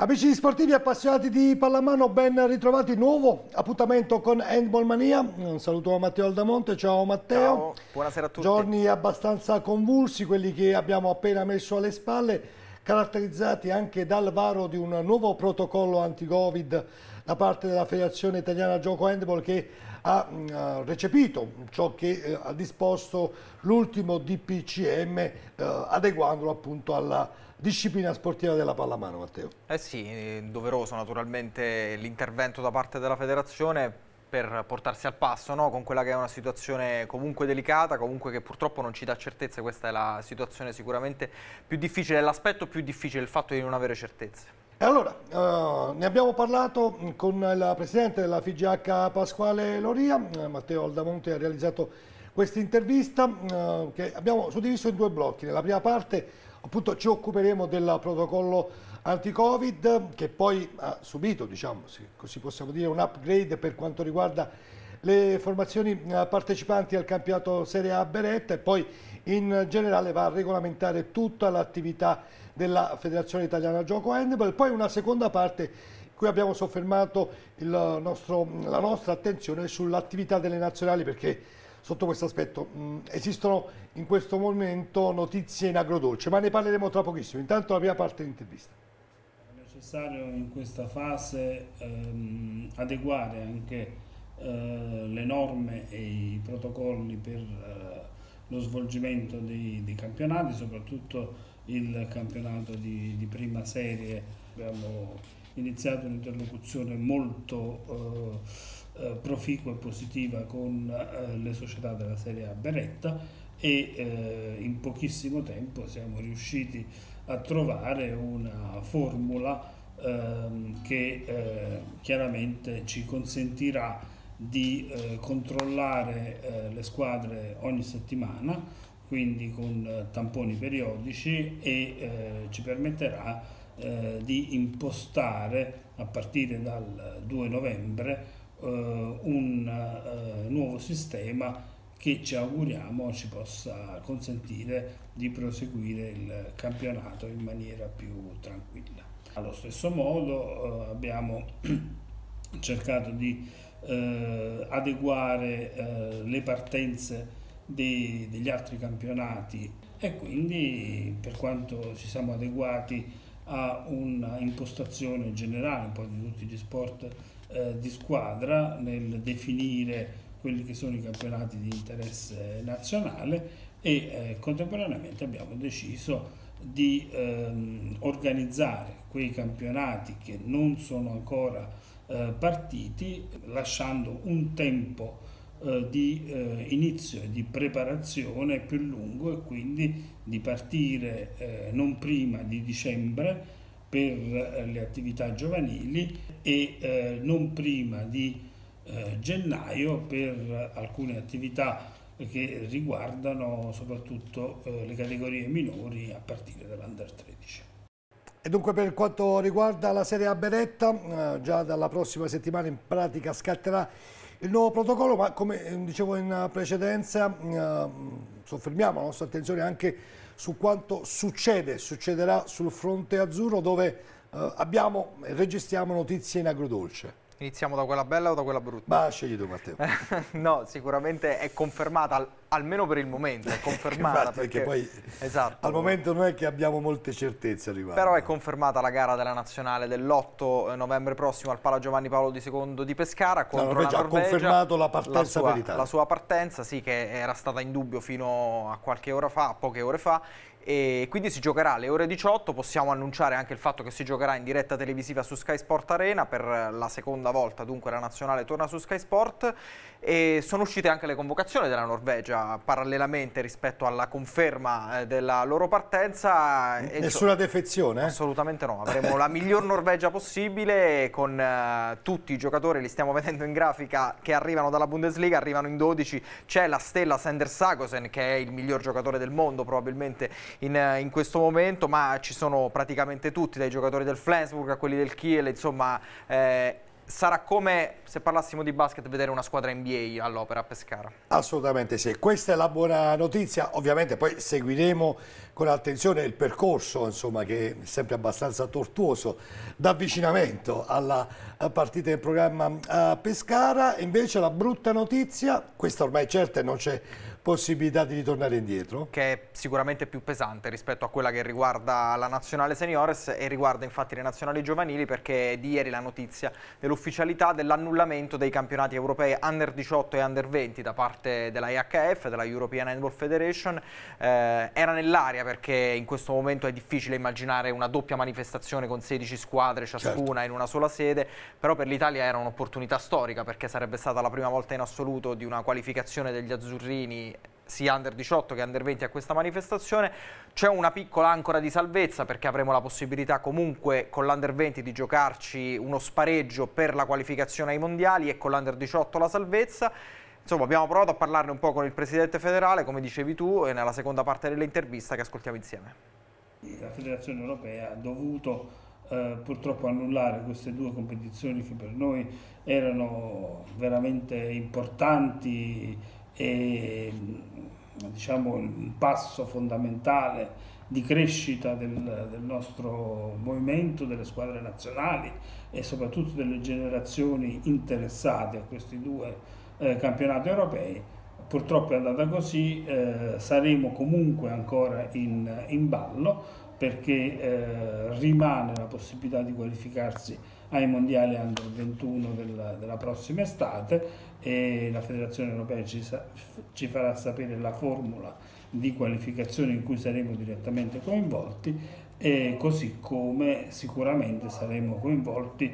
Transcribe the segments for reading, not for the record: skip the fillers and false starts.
Amici sportivi appassionati di pallamano, ben ritrovati. Nuovo appuntamento con Handball Mania. Un saluto a Matteo Aldamonte. Ciao Matteo. Ciao, buonasera a tutti. Giorni abbastanza convulsi, quelli che abbiamo appena messo alle spalle, caratterizzati anche dal varo di un nuovo protocollo anti-Covid da parte della Federazione Italiana Gioco Handball, che ha recepito ciò che ha disposto l'ultimo DPCM, adeguandolo appunto alla disciplina sportiva della pallamano. Matteo. Eh sì, doveroso naturalmente l'intervento da parte della federazione per portarsi al passo, no? Con quella che è una situazione comunque delicata, comunque che purtroppo non ci dà certezze. Questa è la situazione sicuramente più difficile, l'aspetto più difficile, il fatto di non avere certezze. E allora, ne abbiamo parlato con il presidente della FIGH Pasquale Loria. Matteo Aldamonte ha realizzato questa intervista che abbiamo suddiviso in due blocchi. Nella prima parte appunto ci occuperemo del protocollo anti-Covid, che poi ha subito, diciamo, così possiamo dire, un upgrade per quanto riguarda le formazioni partecipanti al campionato Serie A Beretta, e poi in generale va a regolamentare tutta l'attività della Federazione Italiana Gioco Handball. Poi una seconda parte in cui abbiamo soffermato la nostra attenzione sull'attività delle nazionali, perché sotto questo aspetto esistono in questo momento notizie in agrodolce, ma ne parleremo tra pochissimo. Intanto la prima parte dell'intervista. È necessario in questa fase adeguare anche le norme e i protocolli per lo svolgimento dei campionati, soprattutto il campionato di prima serie. Abbiamo iniziato un'interlocuzione molto proficua e positiva con le società della Serie A Beretta e in pochissimo tempo siamo riusciti a trovare una formula che chiaramente ci consentirà di controllare le squadre ogni settimana, quindi con tamponi periodici, e ci permetterà di impostare a partire dal 2 novembre un nuovo sistema che ci auguriamo ci possa consentire di proseguire il campionato in maniera più tranquilla. Allo stesso modo abbiamo cercato di adeguare le partenze degli altri campionati, e quindi, per quanto ci siamo adeguati a una impostazione generale un po' di tutti gli sport di squadra nel definire quelli che sono i campionati di interesse nazionale, e contemporaneamente abbiamo deciso di organizzare quei campionati che non sono ancora partiti, lasciando un tempo di inizio e di preparazione più lungo, e quindi di partire non prima di dicembre per le attività giovanili e non prima di gennaio per alcune attività che riguardano soprattutto le categorie minori a partire dall'Under 13. E dunque, per quanto riguarda la Serie A Beretta, già dalla prossima settimana in pratica scatterà il nuovo protocollo, ma come dicevo in precedenza soffermiamo la nostra attenzione anche su quanto succederà sul fronte azzurro, dove abbiamo e registriamo notizie in agrodolce. Iniziamo da quella bella o da quella brutta? Ma scegli tu, Matteo. No, sicuramente è confermata, almeno per il momento, è confermata. perché poi esatto, al momento non è che abbiamo molte certezze a riguardo. Però è confermata la gara della nazionale dell'8 novembre prossimo al Pala Giovanni Paolo II di Pescara contro la Norvegia. Ha confermato la partenza per l'Italia. La sua partenza, sì, che era stata in dubbio fino a qualche ora fa, poche ore fa. E quindi si giocherà alle ore 18, possiamo annunciare anche il fatto che si giocherà in diretta televisiva su Sky Sport Arena per la seconda volta, dunque la nazionale torna su Sky Sport, e sono uscite anche le convocazioni della Norvegia parallelamente rispetto alla conferma della loro partenza. Nessuna defezione? Assolutamente no, avremo la miglior Norvegia possibile con tutti i giocatori, li stiamo vedendo in grafica, che arrivano dalla Bundesliga, arrivano in 12, c'è la stella Sander Sagosen che è il miglior giocatore del mondo probabilmente in questo momento, ma ci sono praticamente tutti, dai giocatori del Flensburg a quelli del Kiel, insomma sarà come se parlassimo di basket vedere una squadra NBA all'opera a Pescara. Assolutamente sì, questa è la buona notizia. Ovviamente poi seguiremo con attenzione il percorso, insomma, che è sempre abbastanza tortuoso d'avvicinamento alla partita in programma a Pescara. Invece la brutta notizia, questa ormai certa, non c'è possibilità di ritornare indietro, che è sicuramente più pesante rispetto a quella che riguarda la nazionale seniores e riguarda infatti le nazionali giovanili, perché di ieri la notizia dell'ufficialità dell'annullamento dei campionati europei Under 18 e Under 20 da parte della EHF, della European Handball Federation. Era nell'aria, perché in questo momento è difficile immaginare una doppia manifestazione con 16 squadre ciascuna in una sola sede, però per l'Italia era un'opportunità storica, perché sarebbe stata la prima volta in assoluto di una qualificazione degli azzurrini sia Under 18 che Under 20 a questa manifestazione. C'è una piccola ancora di salvezza, perché avremo la possibilità comunque con l'Under 20 di giocarci uno spareggio per la qualificazione ai mondiali e con l'Under 18 la salvezza. Insomma, abbiamo provato a parlarne un po' con il presidente federale, come dicevi tu, e nella seconda parte dell'intervista che ascoltiamo insieme. La Federazione Europea ha dovuto purtroppo annullare queste due competizioni che per noi erano veramente importanti e, diciamo, un passo fondamentale di crescita del nostro movimento, delle squadre nazionali e soprattutto delle generazioni interessate a questi due campionati europei. Purtroppo è andata così, saremo comunque ancora in ballo, perché rimane la possibilità di qualificarsi ai mondiali Under 21 della prossima estate, e la Federazione Europea ci farà sapere la formula di qualificazione in cui saremo direttamente coinvolti, e così come sicuramente saremo coinvolti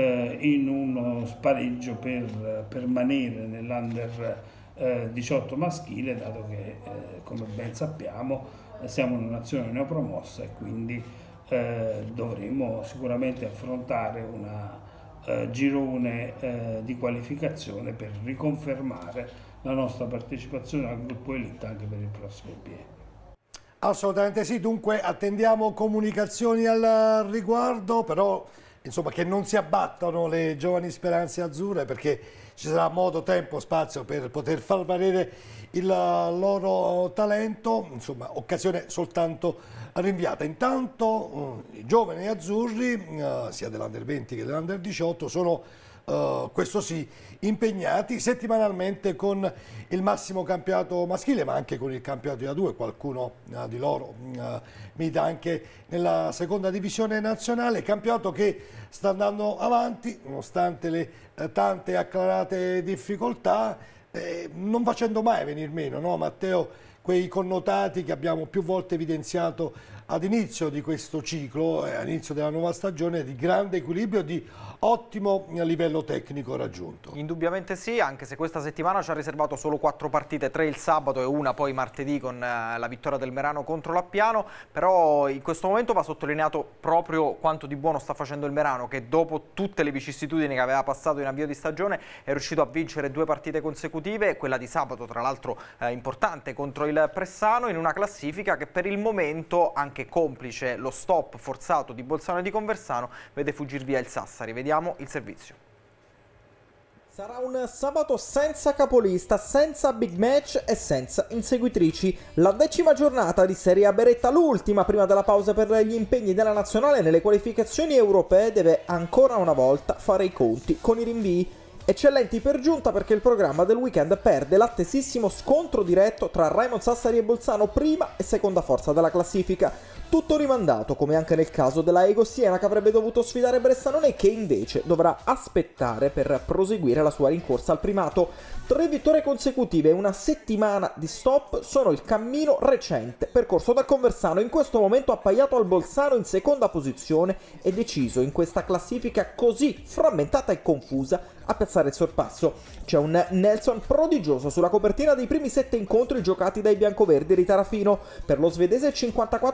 in uno spareggio per permanere nell'Under 18 maschile, dato che come ben sappiamo siamo una nazione neopromossa e quindi dovremo sicuramente affrontare una girone di qualificazione per riconfermare la nostra partecipazione al gruppo Elite anche per il prossimo PE. Assolutamente sì, dunque attendiamo comunicazioni al riguardo, però insomma che non si abbattano le giovani speranze azzurre, perché ci sarà modo, tempo, spazio per poter far valere il loro talento, insomma occasione soltanto rinviata. Intanto i giovani azzurri, sia dell'Under 20 che dell'Under 18, sono questo sì, impegnati settimanalmente con il massimo campionato maschile, ma anche con il campionato di A2. Qualcuno di loro milita anche nella seconda divisione nazionale, campionato che sta andando avanti nonostante le tante acclarate difficoltà, non facendo mai venir meno, no, Matteo, quei connotati che abbiamo più volte evidenziato ad inizio di questo ciclo, all'inizio della nuova stagione, di grande equilibrio, di ottimo livello tecnico raggiunto. Indubbiamente sì, anche se questa settimana ci ha riservato solo 4 partite, 3 il sabato e una poi martedì con la vittoria del Merano contro l'Appiano, però in questo momento va sottolineato proprio quanto di buono sta facendo il Merano, che dopo tutte le vicissitudini che aveva passato in avvio di stagione è riuscito a vincere 2 partite consecutive, quella di sabato tra l'altro importante contro il Pressano, in una classifica che per il momento, anche complice lo stop forzato di Bolzano e di Conversano, vede fuggir via il Sassari. Vediamo il servizio. Sarà un sabato senza capolista, senza big match e senza inseguitrici. La 10ª giornata di Serie A Beretta, l'ultima prima della pausa per gli impegni della nazionale nelle qualificazioni europee, deve ancora una volta fare i conti con i rinvii. Eccellenti per giunta, perché il programma del weekend perde l'attesissimo scontro diretto tra Raimond Sassari e Bolzano, prima e seconda forza della classifica. Tutto rimandato, come anche nel caso della Ego Siena, che avrebbe dovuto sfidare Bressanone e che invece dovrà aspettare per proseguire la sua rincorsa al primato. 3 vittorie consecutive e una settimana di stop sono il cammino recente percorso da Conversano, in questo momento appaiato al Bolzano in seconda posizione e deciso in questa classifica così frammentata e confusa a piazzare il sorpasso. C'è un Nelson prodigioso sulla copertina dei primi 7 incontri giocati dai biancoverdi di Tarafino. Per lo svedese 54 gol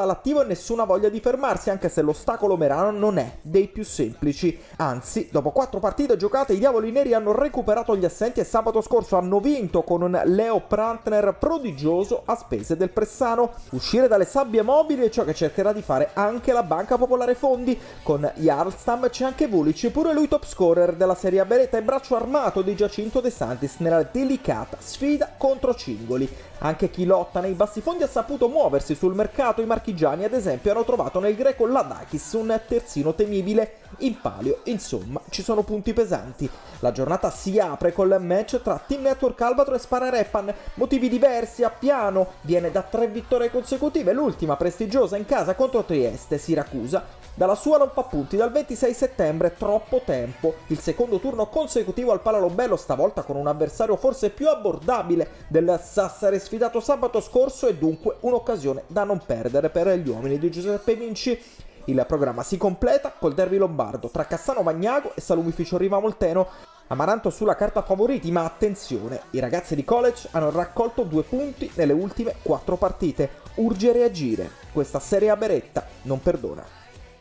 all'attivo e nessuna voglia di fermarsi, anche se l'ostacolo Merano non è dei più semplici. Anzi, dopo 4 partite giocate, i Diavoli Neri hanno recuperato gli assenti e sabato scorso hanno vinto con un Leo Prantner prodigioso a spese del Pressano. Uscire dalle sabbie mobili è ciò che cercherà di fare anche la Banca Popolare Fondi. Con Jarlstam c'è anche Vulic, pure lui top scorer della Serie A Beretta e braccio armato di Giacinto De Santis nella delicata sfida contro Cingoli. Anche chi lotta nei bassifondi ha saputo muoversi sul mercato. I marchigiani, ad esempio, hanno trovato nel greco Ladakis un terzino temibile. In palio, insomma, ci sono punti pesanti. La giornata si apre col match tra Team Network Albatro e Spara Repan. Motivi diversi, a Piano viene da 3 vittorie consecutive, l'ultima prestigiosa in casa contro Trieste. Siracusa dalla sua non fa punti dal 26 settembre, troppo tempo. Il secondo turno consecutivo al Palalobello, stavolta con un avversario forse più abbordabile del Sassari sfidato sabato scorso, e dunque un'occasione da non perdere per gli uomini di Giuseppe Vinci. Il programma si completa col derby lombardo tra Cassano Magnago e Salumificio Riva Molteno. Amaranto sulla carta favoriti, ma attenzione, i ragazzi di college hanno raccolto 2 punti nelle ultime 4 partite. Urge reagire, questa Serie A Beretta non perdona.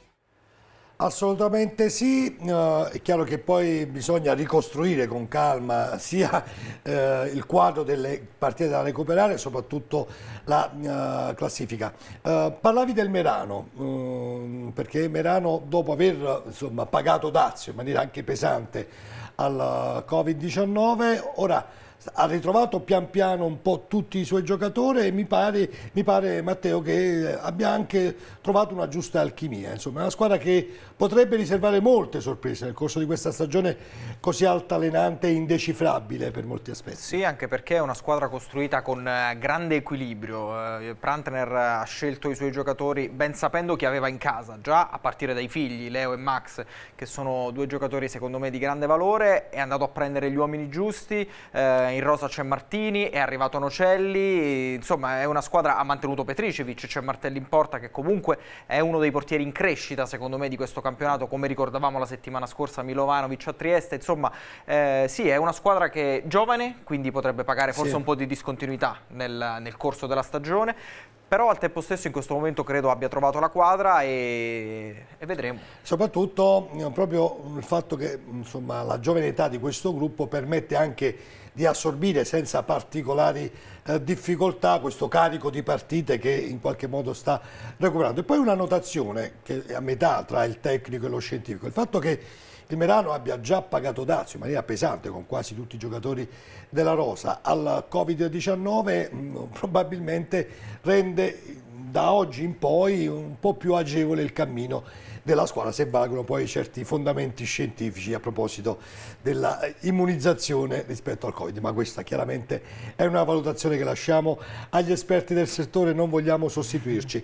Assolutamente sì, è chiaro che poi bisogna ricostruire con calma sia il quadro delle partite da recuperare e soprattutto la classifica. Parlavi del Merano, perché Merano, dopo aver pagato dazio in maniera anche pesante al Covid-19, ora ha ritrovato pian piano un po' tutti i suoi giocatori e mi pare Matteo che abbia anche trovato una giusta alchimia. Insomma, è una squadra che potrebbe riservare molte sorprese nel corso di questa stagione così altalenante e indecifrabile per molti aspetti. Sì, anche perché è una squadra costruita con grande equilibrio. Prantner ha scelto i suoi giocatori ben sapendo chi aveva in casa, già a partire dai figli, Leo e Max, che sono 2 giocatori secondo me di grande valore. È andato a prendere gli uomini giusti, in rosa c'è Martini, è arrivato Nocelli, insomma è una squadra, ha mantenuto Petricevic, c'è Martelli in porta che comunque è uno dei portieri in crescita secondo me di questo campionato, come ricordavamo la settimana scorsa Milovanovic a Trieste. Insomma sì, è una squadra che è giovane, quindi potrebbe pagare forse un po' di discontinuità nel corso della stagione, però al tempo stesso in questo momento credo abbia trovato la quadra e vedremo. Soprattutto proprio il fatto che insomma, la giovane età di questo gruppo permette anche di assorbire senza particolari difficoltà questo carico di partite che in qualche modo sta recuperando. E poi una notazione che è a metà tra il tecnico e lo scientifico: il fatto che il Merano abbia già pagato dazio in maniera pesante con quasi tutti i giocatori della rosa al Covid-19 probabilmente rende da oggi in poi un po' più agevole il cammino della squadra, se valgono poi certi fondamenti scientifici a proposito della immunizzazione rispetto al Covid, ma questa chiaramente è una valutazione che lasciamo agli esperti del settore, non vogliamo sostituirci.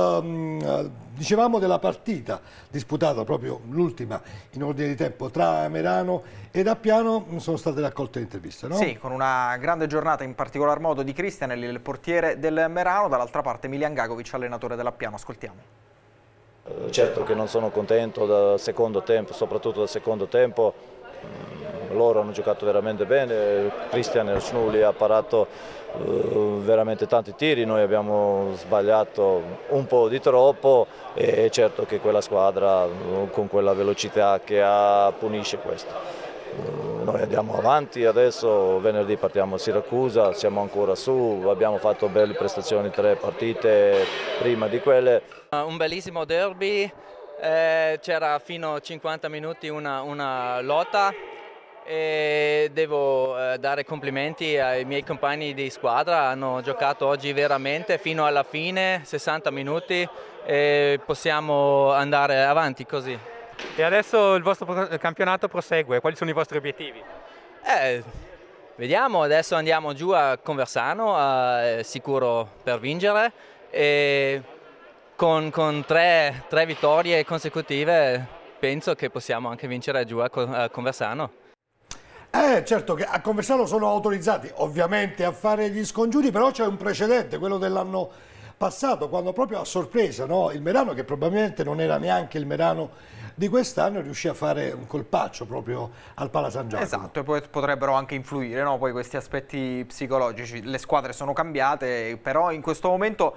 Dicevamo della partita disputata, proprio l'ultima in ordine di tempo, tra Merano ed Appiano, sono state raccolte le interviste, no? Sì, con una grande giornata in particolar modo di Cristian, il portiere del Merano, dall'altra parte Miljan Gagovic, allenatore dell'Appiano. Ascoltiamo. Certo che non sono contento dal secondo tempo, soprattutto dal secondo tempo. Loro hanno giocato veramente bene, Cristian Snulli ha parato veramente tanti tiri, noi abbiamo sbagliato un po' di troppo e certo che quella squadra con quella velocità che ha punisce questo. Noi andiamo avanti adesso, venerdì partiamo a Siracusa, siamo ancora su, abbiamo fatto belle prestazioni 3 partite prima di quelle. Un bellissimo derby, c'era fino a 50 minuti una lotta e devo dare complimenti ai miei compagni di squadra, hanno giocato oggi veramente fino alla fine, 60 minuti e possiamo andare avanti così. E adesso il vostro campionato prosegue, quali sono i vostri obiettivi? Vediamo, adesso andiamo giù a Conversano, sicuro per vincere, e con tre vittorie consecutive penso che possiamo anche vincere giù a Conversano. Certo che a Conversano sono autorizzati ovviamente a fare gli scongiuri, però c'è un precedente, quello dell'anno passato, quando proprio a sorpresa, no? Il Merano, che probabilmente non era neanche il Merano di quest'anno, riuscì a fare un colpaccio proprio al Pala San Giacomo. Esatto, e poi potrebbero anche influire, no? Poi questi aspetti psicologici. Le squadre sono cambiate, però in questo momento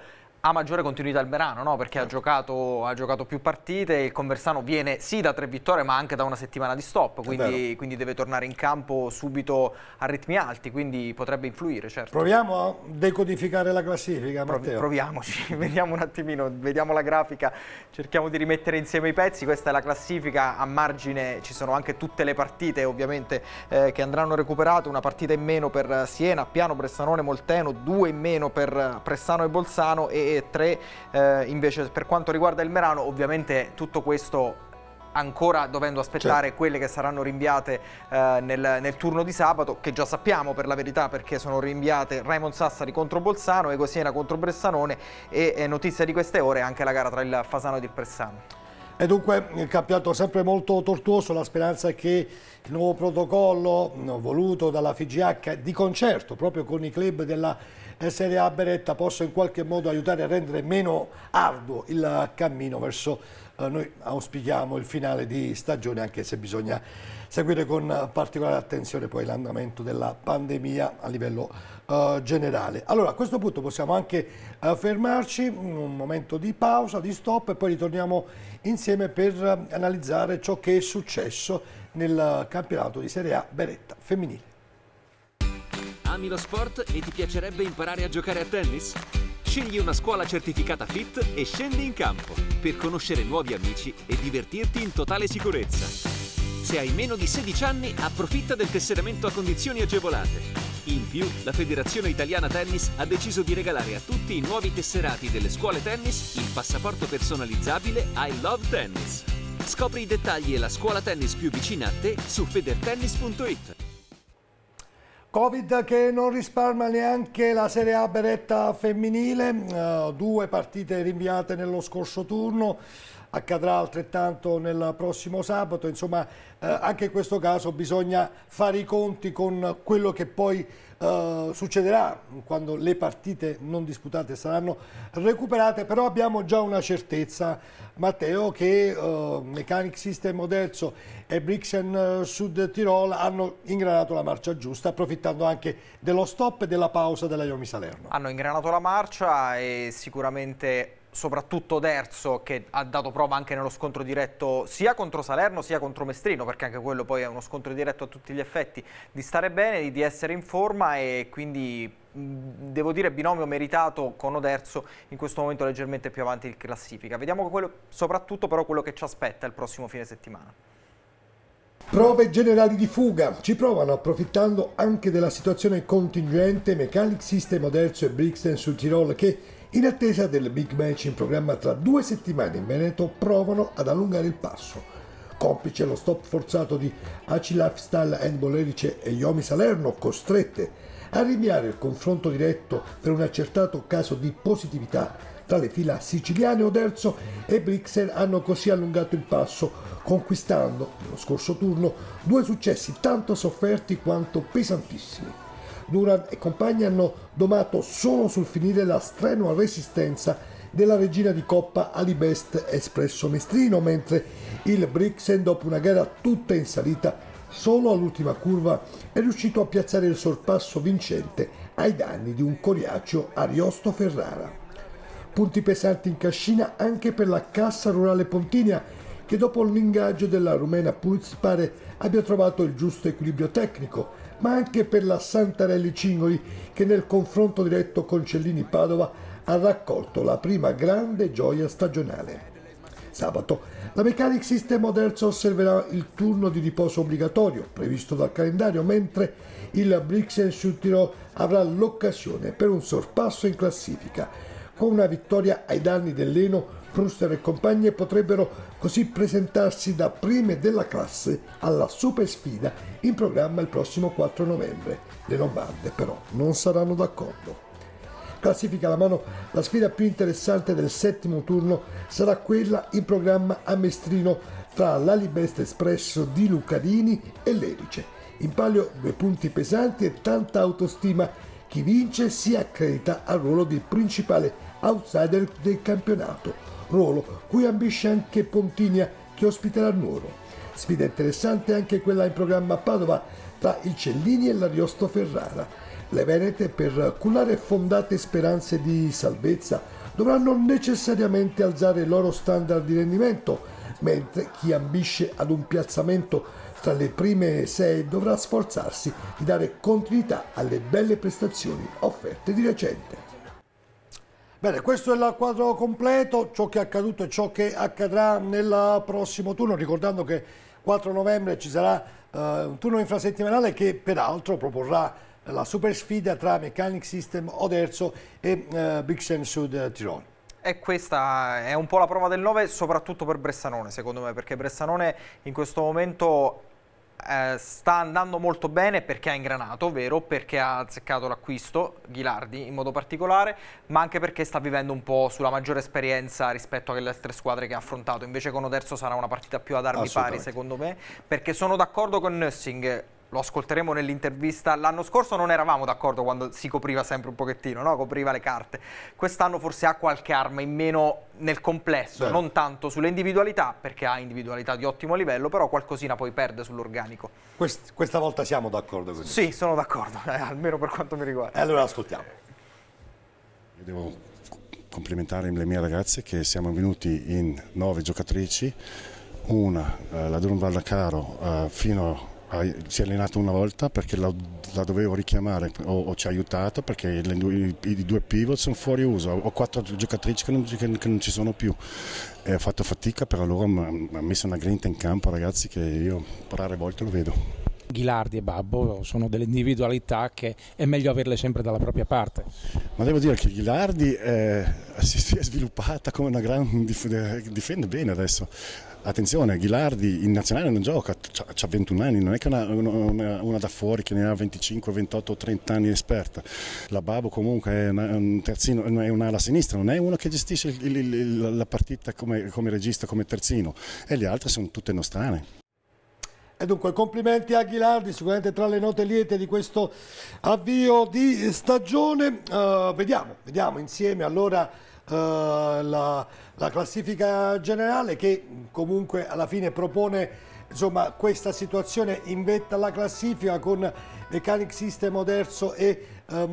ha maggiore continuità il Merano, no? Perché ha giocato più partite, il Conversano viene sì da 3 vittorie ma anche da una settimana di stop, quindi deve tornare in campo subito a ritmi alti, quindi potrebbe influire, certo. Proviamo a decodificare la classifica, Matteo. Proviamoci, vediamo un attimino, vediamo la grafica, cerchiamo di rimettere insieme i pezzi. Questa è la classifica, a margine ci sono anche tutte le partite ovviamente che andranno recuperate, una partita in meno per Siena, Piano, Bressanone, Molteno, 2 in meno per Pressano e Bolzano e 3 invece per quanto riguarda il Merano. Ovviamente tutto questo ancora dovendo aspettare quelle che saranno rinviate nel turno di sabato, che già sappiamo per la verità, perché sono rinviate Raimond Sassari contro Bolzano, Ego Siena contro Bressanone e notizia di queste ore anche la gara tra il Fasano ed il Pressano. E dunque il campionato sempre molto tortuoso, la speranza è che il nuovo protocollo voluto dalla FIGH di concerto proprio con i club della Serie A Beretta possa in qualche modo aiutare a rendere meno arduo il cammino verso, noi auspichiamo, il finale di stagione, anche se bisogna seguire con particolare attenzione poi l'andamento della pandemia a livello generale. Allora a questo punto possiamo anche fermarci, un momento di pausa, di stop, e poi ritorniamo insieme per analizzare ciò che è successo nel campionato di Serie A Beretta femminile. Ami lo sport e ti piacerebbe imparare a giocare a tennis? Scegli una scuola certificata FIT e scendi in campo per conoscere nuovi amici e divertirti in totale sicurezza. Se hai meno di 16 anni, approfitta del tesseramento a condizioni agevolate. In più, la Federazione Italiana Tennis ha deciso di regalare a tutti i nuovi tesserati delle scuole tennis il passaporto personalizzabile I Love Tennis. Scopri i dettagli e la scuola tennis più vicina a te su federtennis.it. Covid che non risparmia neanche la Serie A Beretta femminile, 2 partite rinviate nello scorso turno, accadrà altrettanto nel prossimo sabato, insomma anche in questo caso bisogna fare i conti con quello che poi succederà quando le partite non disputate saranno recuperate, però abbiamo già una certezza, Matteo, che Mechanic System Oderzo e Brixen Sud Tirol hanno ingranato la marcia giusta, approfittando anche dello stop e della pausa della Iomi Salerno. Hanno ingranato la marcia e sicuramente soprattutto Oderzo, che ha dato prova anche nello scontro diretto sia contro Salerno sia contro Mestrino, perché anche quello poi è uno scontro diretto a tutti gli effetti, di stare bene, di essere in forma, e quindi devo dire binomio meritato con Oderzo in questo momento leggermente più avanti in classifica. Vediamo soprattutto però quello che ci aspetta il prossimo fine settimana. Prove generali di fuga, ci provano approfittando anche della situazione contingente Mechanic System Oderzo e Brixen Sud Tirol, che in attesa del big match in programma tra 2 settimane in Veneto provano ad allungare il passo. Complice lo stop forzato di AC Lifestyle Handball Erice e Iomi Salerno, costrette a rinviare il confronto diretto per un accertato caso di positività tra le fila siciliane, Oderzo e Brixen hanno così allungato il passo, conquistando nello scorso turno 2 successi tanto sofferti quanto pesantissimi. Duran e compagni hanno domato solo sul finire la strenua resistenza della regina di Coppa Alibest Espresso Mestrino, mentre il Brixen, dopo una gara tutta in salita, solo all'ultima curva è riuscito a piazzare il sorpasso vincente ai danni di un coriaceo Ariosto Ferrara. Punti pesanti in cascina anche per la Cassa Rurale Pontinia, che dopo l'ingaggio della rumena Puiz pare abbia trovato il giusto equilibrio tecnico, ma anche per la Santarelli Cingoli, che nel confronto diretto con Cellini Padova ha raccolto la prima grande gioia stagionale. Sabato la Mechanic System Oderzo osserverà il turno di riposo obbligatorio previsto dal calendario, mentre il Brixen Sud Tirol avrà l'occasione per un sorpasso in classifica. Con una vittoria ai danni dell'Eno, Pruster e compagnie potrebbero così presentarsi da prime della classe alla super sfida in programma il prossimo 4 novembre. Le lombarde però non saranno d'accordo. Classifica alla mano, la sfida più interessante del 7° turno sarà quella in programma a Mestrino tra l'Alibest Espresso di Lucadini e l'Erice. In palio 2 punti pesanti e tanta autostima. Chi vince si accredita al ruolo di principale outsider del campionato, ruolo cui ambisce anche Pontinia, che ospiterà Nuoro. Sfida interessante anche quella in programma a Padova tra il Cellini e l'Ariosto Ferrara. Le venete, per cullare fondate speranze di salvezza, dovranno necessariamente alzare il loro standard di rendimento, mentre chi ambisce ad un piazzamento tra le prime 6 dovrà sforzarsi di dare continuità alle belle prestazioni offerte di recente. Bene, questo è il quadro completo, ciò che è accaduto e ciò che accadrà nel prossimo turno, ricordando che 4 novembre ci sarà un turno infrasettimanale che peraltro proporrà la super sfida tra Mechanic System Oderzo e Brixen Sud Tirol. E questa è un po' la prova del 9, soprattutto per Bressanone, secondo me, perché Bressanone in questo momento sta andando molto bene perché ha ingranato, vero, perché ha azzeccato l'acquisto, Ghilardi in modo particolare, ma anche perché sta vivendo un po' sulla maggiore esperienza rispetto alle altre squadre che ha affrontato. Invece con Oderzo sarà una partita più ad armi pari, secondo me, perché sono d'accordo con Nussing. Lo ascolteremo nell'intervista. L'anno scorso non eravamo d'accordo quando si copriva sempre un pochettino, no? Copriva le carte. Quest'anno forse ha qualche arma in meno nel complesso, non tanto sulle individualità, perché ha individualità di ottimo livello, però qualcosina poi perde sull'organico. Questa volta siamo d'accordo con Sì, sono d'accordo, almeno per quanto mi riguarda. Allora ascoltiamo. Io devo complimentare le mie ragazze che siamo venuti in 9 giocatrici, una, la Durum Vallacaro, si è allenata una volta perché la dovevo richiamare o ci ha aiutato perché i 2 pivot sono fuori uso, ho 4 giocatrici che non ci sono più e ho fatto fatica, però loro mi ha messo una grinta in campo, ragazzi, che io rare volte lo vedo. Ghilardi e Babbo sono delle individualità che è meglio averle sempre dalla propria parte. Ma devo dire che Ghilardi si è sviluppata come una gran difende bene adesso. Attenzione, Ghilardi in nazionale non gioca, ha 21 anni, non è che una da fuori che ne ha 25, 28, 30 anni esperta. La Babbo comunque è un terzino, è un'ala sinistra, non è uno che gestisce la partita come regista, come terzino, e le altre sono tutte nostrane. E dunque complimenti a Ghilardi, sicuramente tra le note liete di questo avvio di stagione. Vediamo insieme allora la classifica generale, che comunque alla fine propone insomma questa situazione in vetta alla classifica con Mechanic System Oderzo e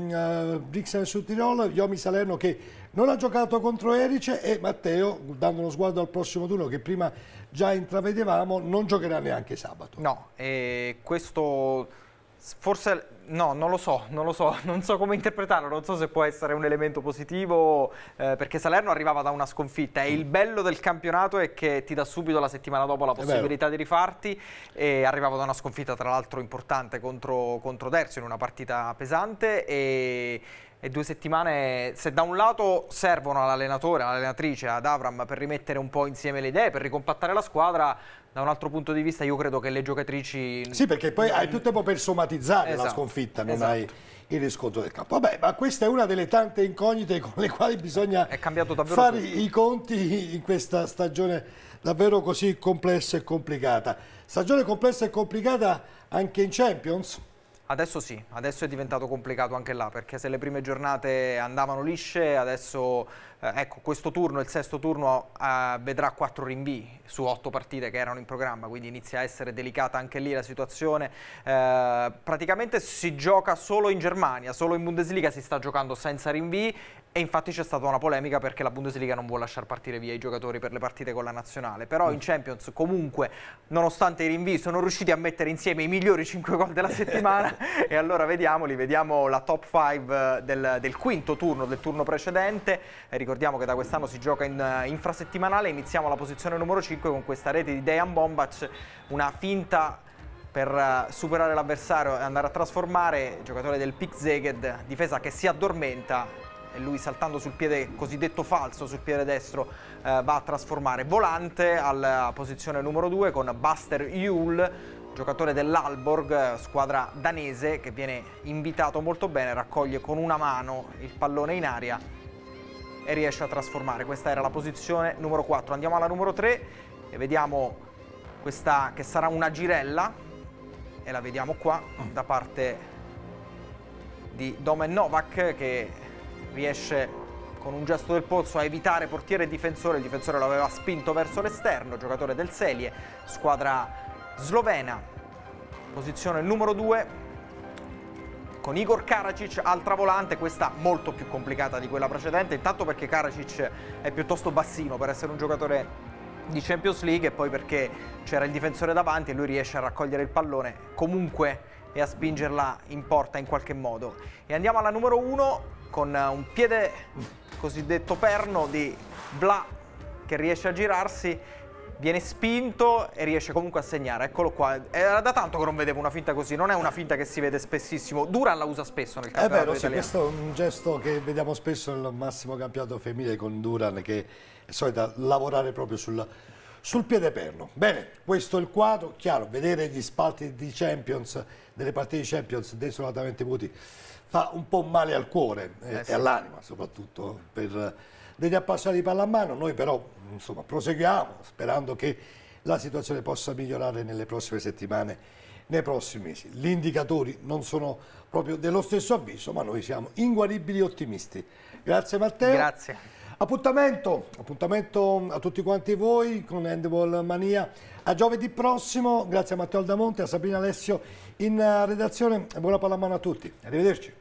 Brixen Sud Tirol, Iomi Salerno che non ha giocato contro Erice e Matteo, dando uno sguardo al prossimo turno che prima già intravedevamo, non giocherà neanche sabato. No, e questo forse no, non lo so, non so come interpretarlo, non so se può essere un elemento positivo, perché Salerno arrivava da una sconfitta e il bello del campionato è che ti dà subito la settimana dopo la possibilità di rifarti, e arrivava da una sconfitta tra l'altro importante contro Derzo in una partita pesante, e 2 settimane, se da un lato servono all'allenatore, all'allenatrice, ad Avram per rimettere un po' insieme le idee, per ricompattare la squadra, da un altro punto di vista io credo che le giocatrici... Sì, perché poi hai più tempo per somatizzare la sconfitta, non hai il riscontro del campo. Vabbè, ma questa è una delle tante incognite con le quali bisogna fare i conti in questa stagione davvero così complessa e complicata. Stagione complessa e complicata anche in Champions? Adesso sì, adesso è diventato complicato anche là, perché se le prime giornate andavano lisce, adesso ecco, questo turno, il 6° turno, vedrà 4 rinvii su 8 partite che erano in programma, quindi inizia a essere delicata anche lì la situazione. Praticamente si gioca solo in Germania, solo in Bundesliga si sta giocando senza rinvii, e infatti c'è stata una polemica perché la Bundesliga non vuole lasciare partire via i giocatori per le partite con la nazionale, però in Champions comunque, nonostante i rinvii, sono riusciti a mettere insieme i migliori 5 gol della settimana e allora vediamo la top 5 del 5° turno, del turno precedente. Ricordiamo che da quest'anno si gioca in infrasettimanale, iniziamo alla posizione numero 5 con questa rete di Dejan Bombac, una finta per superare l'avversario e andare a trasformare, il giocatore del Pick Szeged, difesa che si addormenta, e lui saltando sul piede cosiddetto falso, sul piede destro, va a trasformare. Volante alla posizione numero 2 con Buster Juhl, giocatore dell'Aalborg, squadra danese, che viene invitato molto bene, raccoglie con una mano il pallone in aria e riesce a trasformare. Questa era la posizione numero 4. Andiamo alla numero 3 e vediamo questa che sarà una girella, e la vediamo qua da parte di Domen Novak, che riesce con un gesto del polso a evitare portiere e difensore. Il difensore lo aveva spinto verso l'esterno, giocatore del Celje, squadra slovena, posizione numero 2. con Igor Karacic al travolante, questa molto più complicata di quella precedente, intanto perché Karacic è piuttosto bassino per essere un giocatore di Champions League e poi perché c'era il difensore davanti e lui riesce a raccogliere il pallone comunque e a spingerla in porta in qualche modo. E andiamo alla numero 1 con un piede cosiddetto perno di Bla che riesce a girarsi, viene spinto e riesce comunque a segnare. Eccolo qua, era da tanto che non vedevo una finta così, non è una finta che si vede spessissimo. Duran la usa spesso nel campionato italiano. Questo è un gesto che vediamo spesso nel massimo campionato femminile con Duran, che è solita lavorare proprio sul piede perno. Bene, questo è il quadro. Chiaro, vedere gli spalti di Champions, delle partite di Champions desolatamente vuoti, fa un po' male al cuore e all'anima, soprattutto per degli appassionati di pallamano. Noi però insomma proseguiamo sperando che la situazione possa migliorare nelle prossime settimane, nei prossimi mesi. Gli indicatori non sono proprio dello stesso avviso, ma noi siamo inguaribili ottimisti. Grazie Matteo. Grazie. Appuntamento a tutti quanti voi con Handball Mania a giovedì prossimo. Grazie a Matteo Aldamonte, a Sabrina Alessio in redazione e buona pallamano a tutti. Arrivederci.